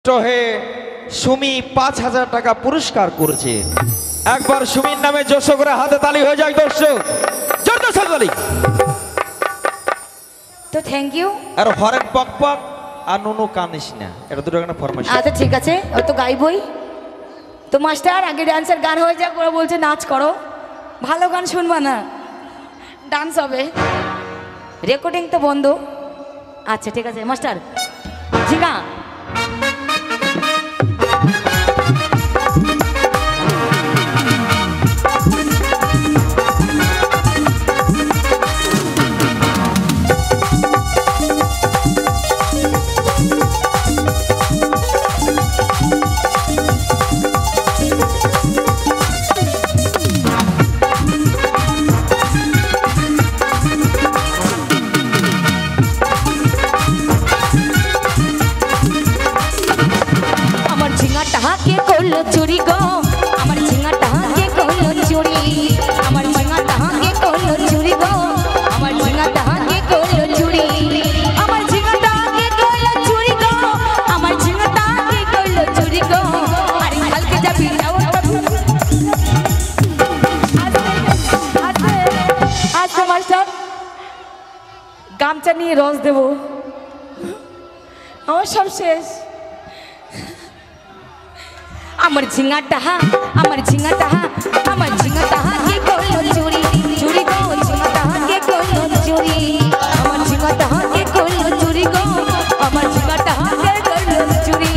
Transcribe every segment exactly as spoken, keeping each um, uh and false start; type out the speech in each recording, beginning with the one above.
হে সুমি পাঁচ হাজার টাকা পুরস্কার করেছে। একবার সুমির নামে জোশো করে হাতে তালি হয়ে যায় দর্শক, জোরদার তালি। তো থ্যাংক ইউ। আর হরেন পক পক আর নুনু কানিস না, এটা দুটো গান ফরমাইশ। আচ্ছা ঠিক আছে, ওই তো গাইবই। তো মাস্টার আগে ডান্সের গান হয়ে যাক, ওরা বলছে নাচ করো, ভালো গান শুনবা না, ডান্স হবে, রেকর্ডিং তো বন্ধ। আচ্ছা ঠিক আছে মাস্টার, ঝিঙা চুরি গো, আমার ঝিঙাটা কে করলো চুরি, আমার ঝিঙাটা কে করলো চুরি গো, আমার ঝিঙাটা কে করলো চুরি, আমার ঝিঙাটা কে করলো চুরি গো, আমার ঝিঙাটা কে করলো চুরি গো। আরে কালকে যাবি আচ্ছা মাস্টার, গামছা নিয়ে রস দেবো, আমার সব শেষ। আমার ঝিঙাটা আমার ঝিঙাটা আমার ঝিঙাটা কে করলো চুরি, চুরি গো ঝিঙাটা কে করলো চুরি, আমার ঝিঙাটা কে করলো চুরি গো, আমার ঝিঙাটা কে করলো চুরি।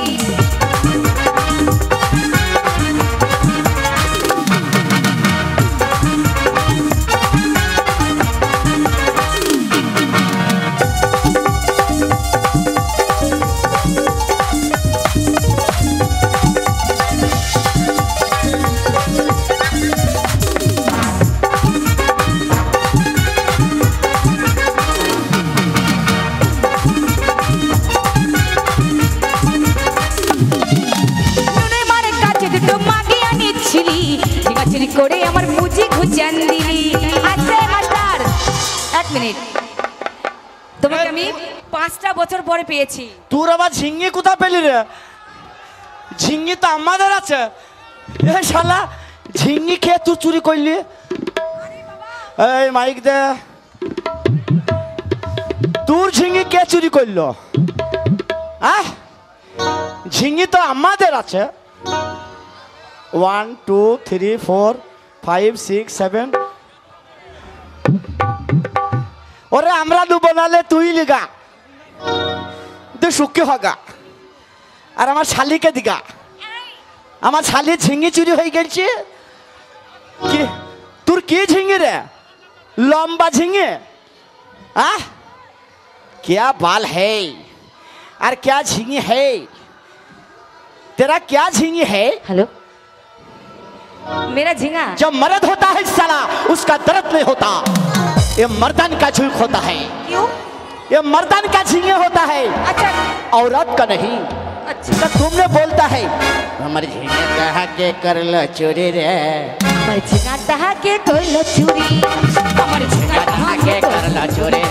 করে আমার মুজি ঘুচান দিলি। আচ্ছা মাস্টার এক মিনিট, তোমাকে আমি পাঁচটা বছর পরে পেয়েছি। তোর আবার ঝিঙ্গি কোথা পেলি রে? ঝিঙ্গি তো আমাদের আছে। এ শালা ঝিঙ্গি খেয়ে তুই চুরি করলি? এই মাইক দে, তোর ঝিঙ্গি কে চুরি করলো? আহ, ঝিঙ্গি তো আমাদের আছে। One two three four five six seven. ওরে আমরা দু বানালে তুই লিগা, তুই সুখী হগা, আর আমার শালিকে দিগা। আমার শালি ঝিঙ্গি চুরি হয়ে গেছে। কি তোর কি ঝিঙ্গি রে? লম্বা ঝিঙ্গি? আহ, क्या बाल है और क्या झिंगी है? तेरा क्या झिंगी है? हेलो, मेरा झिंगा जब मर्द होता है साला उसका दर्द नहीं होता, ये मर्दान का झुक होता है। क्यों? ये मर्दान का झिंगे होता है, अच्छा औरत का नहीं। अच्छा तो तुमने बोलता है हमारे झिंगे कहा के कर लो चोरी रे, हमारे झिंगाटा के कर लो चोरी, हमारे झिंगाटा के कर लो चोरी,